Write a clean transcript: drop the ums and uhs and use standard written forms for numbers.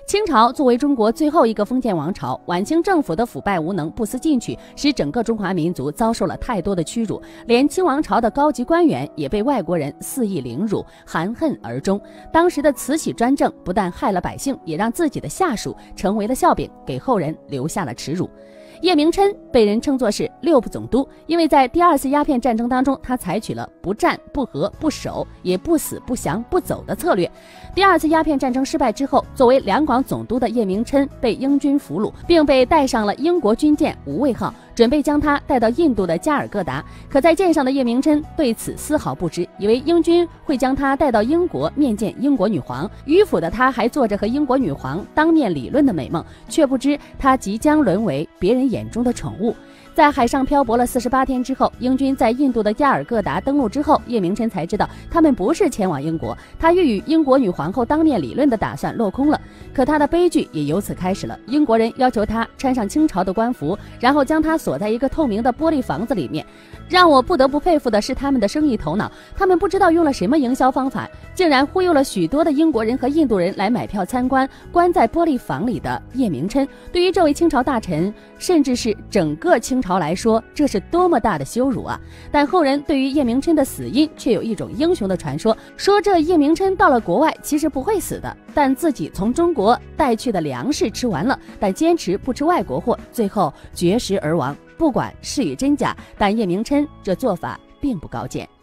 清朝作为中国最后一个封建王朝，晚清政府的腐败无能、不思进取，使整个中华民族遭受了太多的屈辱，连清王朝的高级官员也被外国人肆意凌辱，含恨而终。当时的慈禧专政不但害了百姓，也让自己的下属成为了笑柄，给后人留下了耻辱。叶明琛被人称作是六部总督，因为在第二次鸦片战争当中，他采取了不战、不和、不守，也不死、不降、不走的策略。第二次鸦片战争失败之后，作为两广总督的叶明琛被英军俘虏，并被带上了英国军舰无畏号，准备将他带到印度的加尔各答。可在舰上的叶明琛对此丝毫不知，以为英军会将他带到英国面见英国女皇。迂腐的他还做着和英国女皇当面理论的美梦，却不知他即将沦为别人眼中的宠物。在海上漂泊了48天之后，英军在印度的加尔各答登陆之后，叶明琛才知道他们不是前往英国，他欲与英国女皇后当面理论的打算落空了。可他的悲剧也由此开始了。英国人要求他穿上清朝的官服，然后将他锁在一个透明的玻璃房子里面。让我不得不佩服的是他们的生意头脑，他们不知道用了什么营销方法，竟然忽悠了许多的英国人和印度人来买票参观关在玻璃房里的叶明琛。对于这位清朝大臣，甚至是整个清朝来说，这是多么大的羞辱啊！但后人对于叶明琛的死因却有一种英雄的传说，说这叶明琛到了国外其实不会死的，但自己从中国带去的粮食吃完了，但坚持不吃外国货，最后绝食而亡。不管事与真假，但叶明琛这做法并不高见。